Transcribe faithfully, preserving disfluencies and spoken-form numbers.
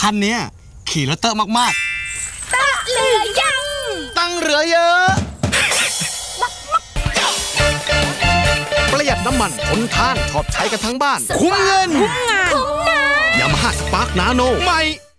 คันเนี้ยขี่แล้วเตอะมากๆตะเหลือยังตังเหลือเยอะประหยัดน้ำมันทนทานชอบใช้กันทั้งบ้านคุ้มเงินคุ้มงานคุ้มนายามาฮ่าสปาร์คนาโนใหม่